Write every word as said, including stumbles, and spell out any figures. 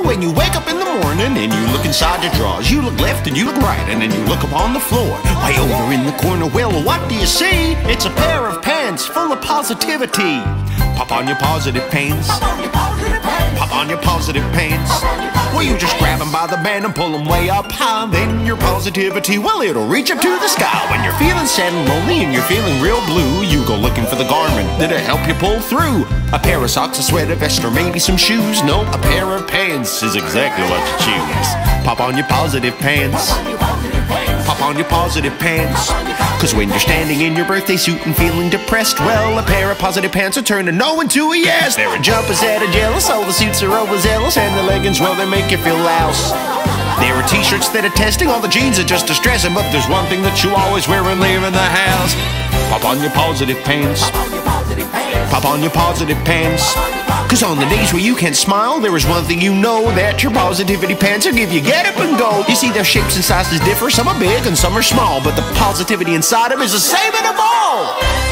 when you wake up in the morning and you look inside your drawers, you look left and you look right, and then you look upon the floor. Way over in the corner, well, what do you see? It's a pair of pants full of positivity. Pop on your positive pants. Pop on your positive pants. Pop on your positive pants. Well, you just grab them by the band and pull them way up high. Then your positivity, well, it'll reach up to the sky. When you're feeling sad and lonely and you're feeling real blue, you go looking for the garment that'll help you pull through. A pair of socks, a sweater, vest, or maybe some shoes. No, a pair of pants is exactly what you choose. Pop on your positive pants. Pop on your positive pants. Cause when you're standing in your birthday suit and feeling depressed, well, a pair of positive pants will turn a no into a yes. There are jumpers that are jealous, all the suits are overzealous, and the leggings, well, they make you feel louse. There are t-shirts that are testing, all the jeans are just distressing, but there's one thing that you always wear when leaving the house. Pop on your positive pants. Pop on your positive pants. Cause on the days where you can't smile, there is one thing you know, that your positivity pants will give you get up and go. You see, their shapes and sizes differ, some are big and some are small, but the positivity inside them is the same in them all.